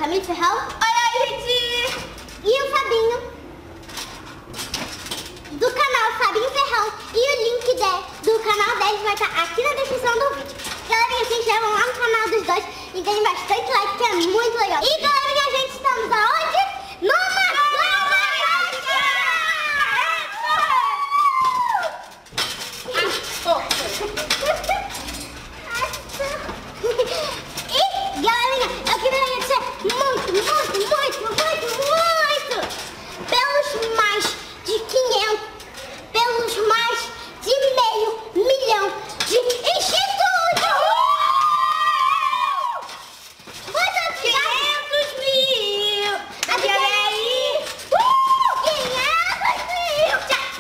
Camille Ferrão. Oi, gente! E o Fabinho, do canal Fabinho Ferrão. E o link do canal deles vai estar aqui na descrição do vídeo. Galerinha, se inscrevam lá no canal dos dois e deem bastante like, que é muito legal. E galerinha, a gente estamos aonde? No E galerinha, eu queria agradecer muito pelos mais de 500, pelos mais de meio milhão de inscritos! Muito obrigada! 500 mil! Olha aí! 500 mil!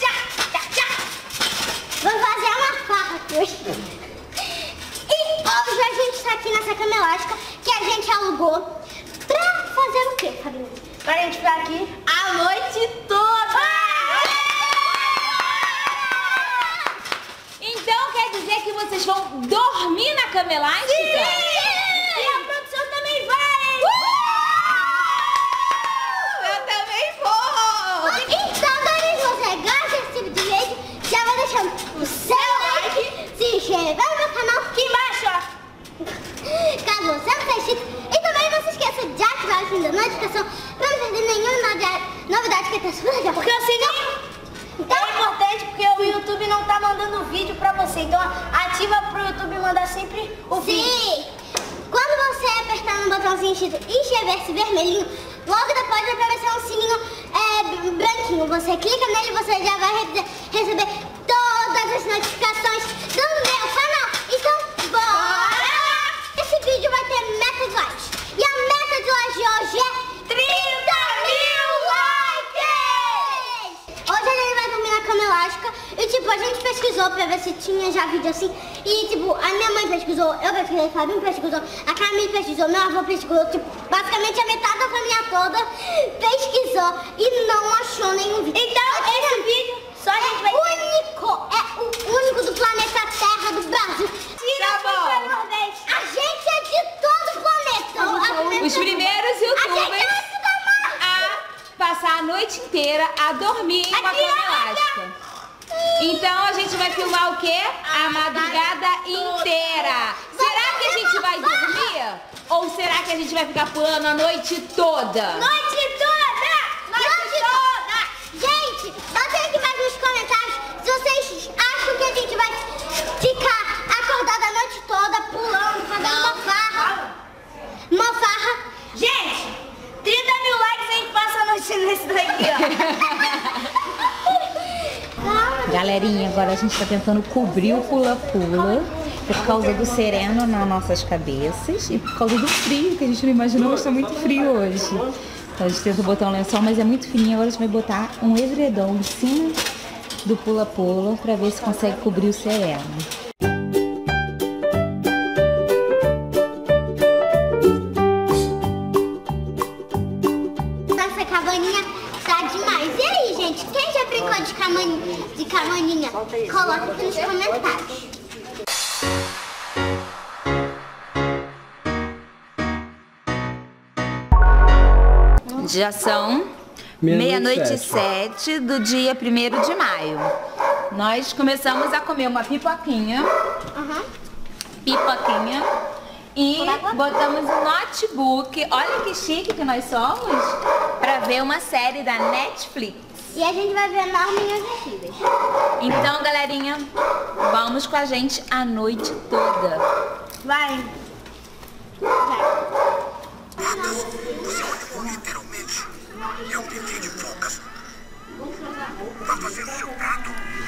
Vamos fazer uma farra aqui hoje. E hoje a gente está aqui nessa cama elástica que a gente alugou pra fazer o quê, Fabinho? Pra gente ficar aqui a noite toda! Então quer dizer que vocês vão dormir na cama elástica? Sim! E a produção também vai! Eu também vou! Então, galera, se você gosta desse tipo de vídeo, já vai deixando o seu like, se inscrevendo no canal aqui embaixo, ó. Caso você não tenha inscrito. E também não se esqueça de ativar o sininho da notificação pra não perder nenhuma novidade que tá super legal. Porque o sininho é importante, porque o YouTube não tá mandando vídeo pra você. Então ativa pro YouTube mandar sempre o vídeo. Sim! Quando você apertar no botãozinho escrito e escrever esse vermelhinho, logo depois vai aparecer um sininho branquinho. Você clica nele e você já vai receber todas as notificações do meu canal. Então, bora! Esse vídeo vai ter meta de likes. E a meta de likes de hoje é 30 mil likes! Hoje a gente vai dormir na cama elástica. E tipo, a gente pesquisou pra ver se tinha já vídeo assim. E tipo, a minha mãe pesquisou, eu pesquisei, Fabinho pesquisou, a Camille pesquisou, meu avô pesquisou. Tipo, basicamente a metade da família toda pesquisou e não achou nenhum vídeo. Então esse vídeo só a gente vai o único do planeta Terra do Brasil. Tá bom. A gente é de todo o planeta. Os primeiros A gente youtubers é da a passar a noite inteira a dormir com a cama elástica. Então a gente vai filmar o quê? A madrugada inteira. Será que a gente vai dormir? Ou será que a gente vai ficar pulando a noite toda? Noite toda! Gente, botem aqui embaixo nos comentários se vocês acham que a gente vai ficar acordada a noite toda, pulando, fazendo uma farra. Uma farra. Gente, 30 mil likes a gente passa a noite nesse daqui, ó. Galerinha, agora a gente tá tentando cobrir o pula-pula por causa do sereno nas nossas cabeças e por causa do frio, que a gente não imaginou, mas tá muito frio hoje. Então a gente tenta botar um lençol, mas é muito fininho. Agora a gente vai botar um edredom em cima do pula-pula pra ver se consegue cobrir o sereno. Nossa cabaninha tá demais. E aí, gente? Quem já brincou de cabaninha? Coloca aqui nos comentários. Já são meia-noite e 7 do dia 1º de maio. Nós começamos a comer uma pipoquinha. Pipoquinha. E botamos o notebook, olha que chique que nós somos, pra ver uma série da Netflix. E a gente vai ver Norminhas Vestidas. Então, galerinha, vamos com a gente a noite toda. Vai. Você manipulou literalmente. É um bebê de focas. Vai fazer o seu prato.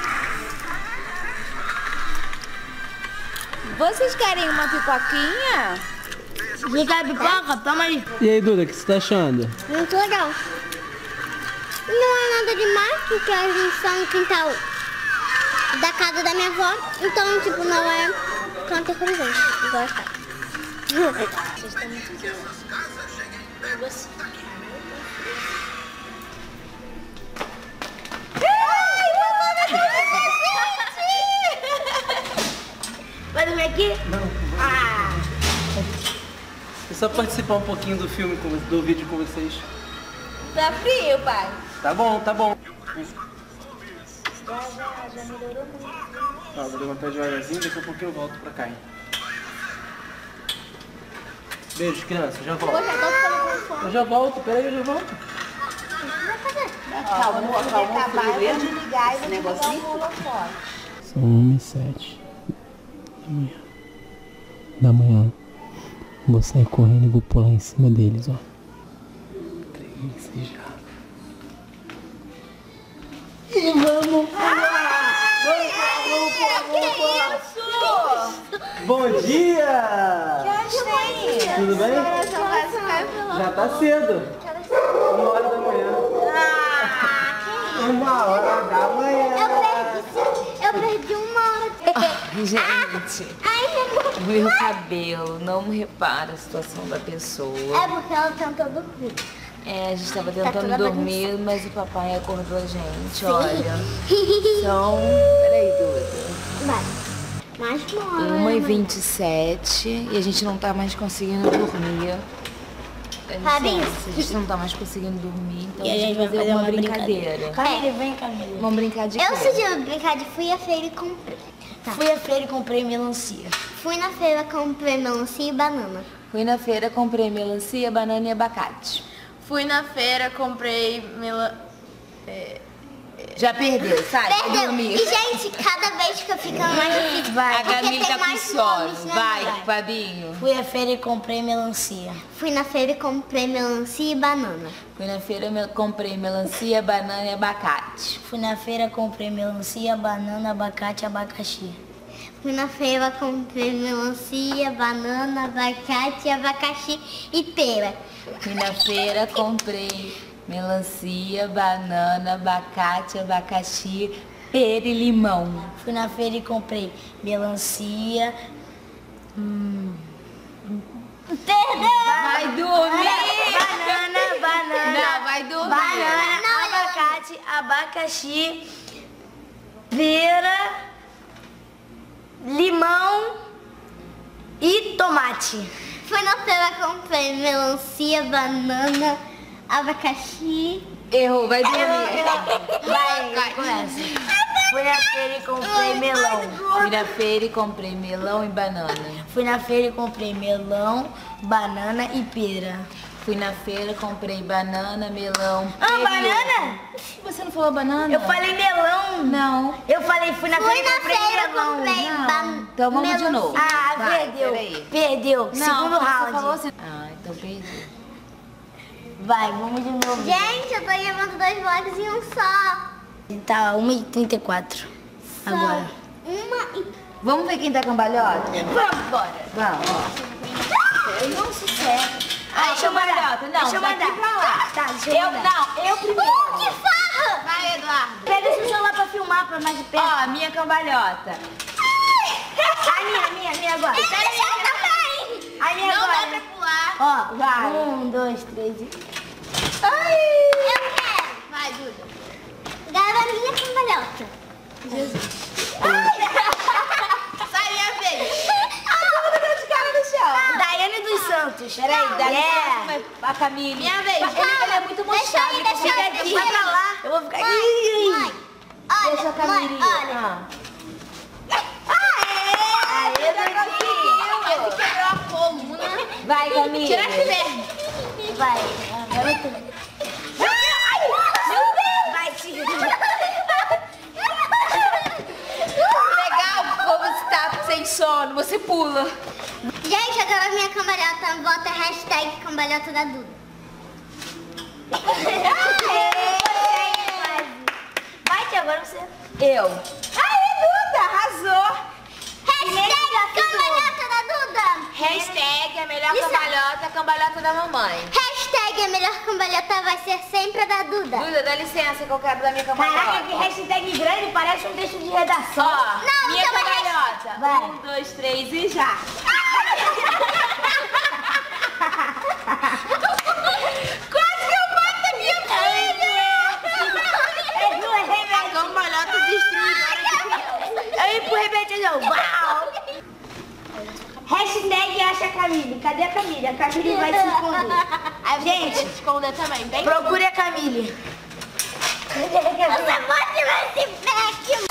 Vocês querem uma pipoquinha? Você quer pipoca? Toma aí. E aí, Duda, o que você tá achando? Muito legal. Não é nada demais, porque a gente está no quintal da casa da minha avó. Então, tipo, não é tão terrorizante. Igual a casa. Vocês estão muito Vai dormir aqui? Não. Ah. só participar um pouquinho do filme, do vídeo com vocês. Tá frio, pai. Tá bom, tá bom. Já melhorou muito. Ó, vou levantar devagarzinho, daqui a pouquinho eu volto pra cá, hein. Beijo, criança, já volto. Poxa, eu tô ficando com fome. Eu já volto, peraí, eu já volto. Calma, acabar, eu vou desligar e vou ligar o holofone. São 1h07 da manhã. Vou sair correndo e vou pular em cima deles, ó. 3 já. E vamos pular! Bom dia! Tudo bem? Já tá cedo. 1h da manhã. 1h da manhã. Eu perdi 1 hora. Gente, meu cabelo, não repara a situação da pessoa. É porque ela tentou dormir. É, a gente tava toda tentando dormir, mas o papai acordou a gente, Sim. olha. São... Peraí, Duda. Vai. Mais 1 hora. 1h27 e a gente não tá mais conseguindo dormir. Fabinho. A gente não tá mais conseguindo dormir, então E a gente vai fazer uma brincadeira. Camila, vem, Camila. Vamos brincar de Eu quê? sugiro brincar de fui à feira e comprei. Fui à feira e comprei melancia. Fui na feira, comprei melancia e banana. Fui na feira, comprei melancia, banana e abacate. Fui na feira, comprei Já perdeu, sai, vai Perdeu. dormir. E, gente, cada vez fica ficando mais difícil. A porque Camila tem tá com mais sono. nomes, né, Vai, mãe? Fabinho. Fui à feira e comprei melancia. Fui na feira e comprei melancia e banana. Fui na feira, comprei melancia, banana e abacate. Fui na feira, comprei melancia, banana, abacate e abacaxi. Fui na feira, comprei melancia, banana, abacate, abacaxi e pera. Fui na feira, comprei melancia, banana, abacate, abacaxi, pera e limão. Fui na feira e comprei melancia. Perdeu! Vai dormir! Banana. Não, vai dormir. Banana, abacate, abacaxi, pera, limão e tomate. Fui na feira, comprei melancia, banana, abacaxi. Errou, vai dormir. Vai, começa. Fui na feira e comprei melão. Fui na feira e comprei melão e banana. Fui na feira e comprei melão, banana e pera. Fui na feira, comprei banana, melão, Ah, pera e banana? Você não falou banana? Eu falei melão. Não. Eu falei fui na Fui feira e na comprei feira, melão. comprei Então vamos de melancia. novo. Ah, Vai, perdeu. peraí. Perdeu. Não, Segundo você round. falou assim. Ah, então perdi. Vai, vamos de novo. Gente, eu tô levando 2 vlogs em um só. Tá 1h34 agora. Uma e... Vamos ver quem tá cambalhota? Vamos embora. Vamos, ó. Não sucesso. Ah, deixa eu mandar. cambalhota, não, Deixa eu daqui mandar. pra lá. Tá, deixa eu mandar. Não, eu primeiro. Que farra! Vai, Eduardo. Pega esse celular pra filmar, pra mais de perto. Ó, a minha cambalhota. A minha agora. Deixa eu também! A minha Não agora. dá pra pular. Ó, Vai. 1, 2, 3 e... Ai! Eu quero! Vai, Duda. Gara a minha cambalhota. Sai, minha vez. Daiane dos Santos. Peraí, dá Yeah. licença, a Camille. Minha vez. Ela é muito mostrada. Deixa eu ir, Fica aqui. Vai pra lá. Eu vou ficar aqui. Mãe, olha, Deixa a mãe, Camille. olha. Aê, Dudinho. Ele quebrou a coluna. Vai, Camille. Tira esse verme. Vai. Agora tu. Vai, tira. Legal, como você tá sem sono, você pula. Gente, agora minha cambalhota bota hashtag cambalhota da Duda. Vai, tia, agora você. Eu. Ai, Duda, arrasou. Hashtag cambalhota da Duda. Hashtag a melhor Licença. cambalhota, a cambalhota da mamãe. Hashtag a melhor cambalhota vai ser sempre a da Duda. Duda, dá licença que eu quero da minha Caraca, que cambalhota. hashtag grande, parece um texto de redação. Ó, Não, minha então é cambalhota. Vai. 1, 2, 3 e já. Quase que eu mato a minha filha. A cambalhota destruidora de criança. Eu ia pro rebelde, não. Uau! Hashtag acha a Camille. Cadê a Camille? esconde. A Camille vai se esconder. Aí gente, se esconder também, bem? Procure a Camille. Você pode tirar esse pack.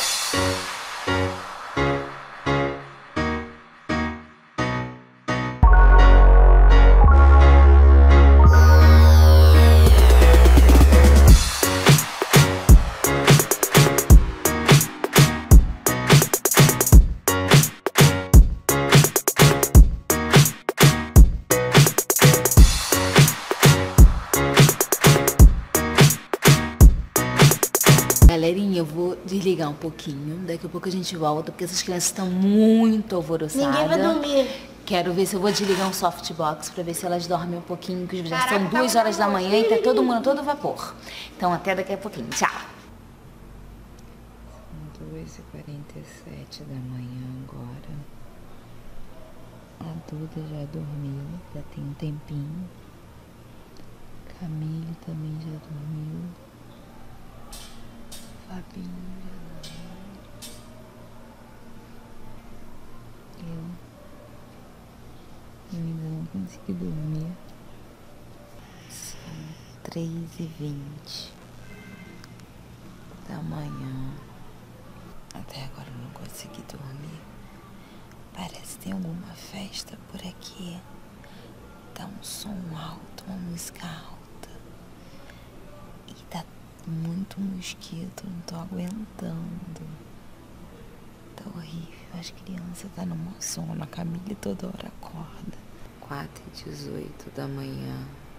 Galerinha, eu vou desligar um pouquinho. Daqui a pouco a gente volta, porque essas crianças estão muito alvoroçadas. Ninguém vai dormir. Quero ver se eu vou desligar um softbox pra ver se elas dormem um pouquinho, que já são 2 horas da manhã e tá todo mundo todo vapor. Então até daqui a pouquinho. Tchau. 2h47 da manhã agora. A Duda já dormiu, já tem um tempinho. Camille também já dormiu. Fabinho já dormiu. Eu ainda não consegui dormir. São 3h20 da manhã. Até agora eu não consegui dormir. Parece que tem alguma festa por aqui. Tá um som alto, uma música alta. E tá muito mosquito, não tô aguentando. Tá horrível. As crianças tá numa sono. A Camille toda hora acorda. 4h18 da manhã.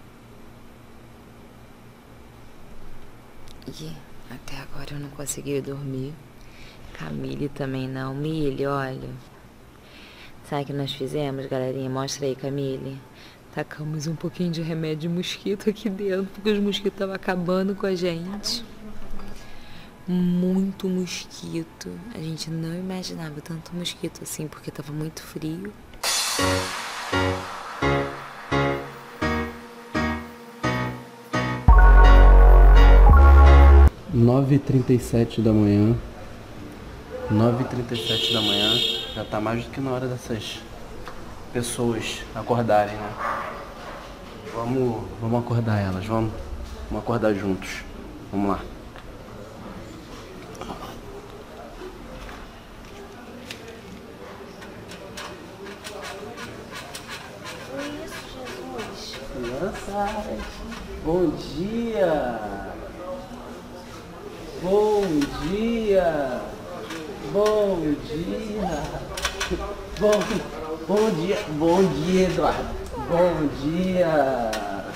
E até agora eu não consegui dormir. Camille também não. Milly, olha. Sabe o que nós fizemos, galerinha? Mostra aí, Camille. Tacamos um pouquinho de remédio de mosquito aqui dentro, porque os mosquitos estavam acabando com a gente. Muito mosquito. A gente não imaginava tanto mosquito assim, porque estava muito frio. – 9h37 da manhã. 9h37 da manhã. Já tá mais do que na hora dessas pessoas acordarem, né? Vamos acordar elas, vamos acordar juntos. Vamos lá. Crianças, bom dia! Bom dia! Bom dia! Bom dia, Eduardo! Bom dia!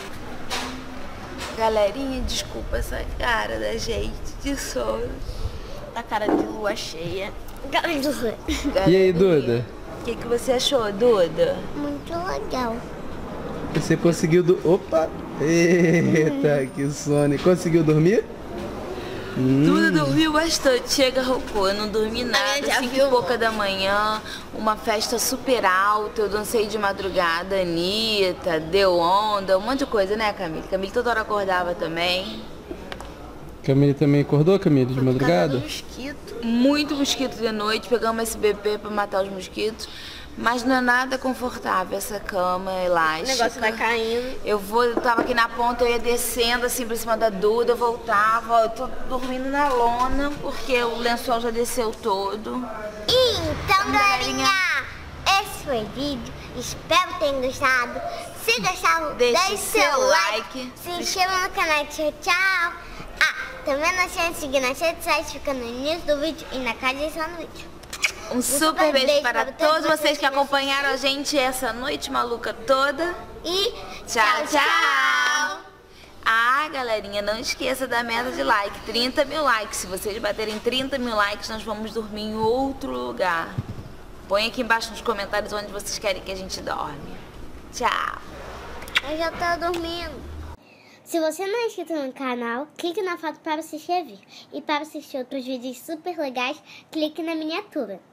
Galerinha, desculpa essa cara da gente de sono. Tá cara de lua cheia. E aí, Duda? O que você achou, Duda? Muito legal. Você conseguiu Opa! Eita, que sono! Conseguiu dormir? Duda dormiu bastante, chega roncou, eu não dormi nada, 5h pouca da manhã, uma festa super alta, eu dancei de madrugada, Anitta, deu onda, um monte de coisa, né, Camille? Camille toda hora acordava também. Camille também acordou, Camille, de madrugada? Mosquito. Muito mosquito de noite, pegamos SBP pra matar os mosquitos. Mas não é nada confortável essa cama elástica. O negócio vai caindo. Eu tava aqui na ponta, eu ia descendo assim por cima da Duda, eu voltava, eu tô dormindo na lona, porque o lençol já desceu todo. Então, galerinha, esse foi o vídeo. Espero que tenham gostado. Se gostaram, deixe seu like. Se inscreva no canal. Tchau, tchau. Também não esqueça de seguir nas redes sociais, fica no início do vídeo e na descrição do vídeo. Um super beijo para todos vocês que acompanharam a gente essa noite maluca toda. E tchau, tchau! Galerinha, não esqueça da meta de like, 30 mil likes. Se vocês baterem 30 mil likes, nós vamos dormir em outro lugar. Põe aqui embaixo nos comentários onde vocês querem que a gente dorme. Tchau! Eu já tô dormindo. Se você não é inscrito no canal, clique na foto para se inscrever. E para assistir outros vídeos super legais, clique na miniatura.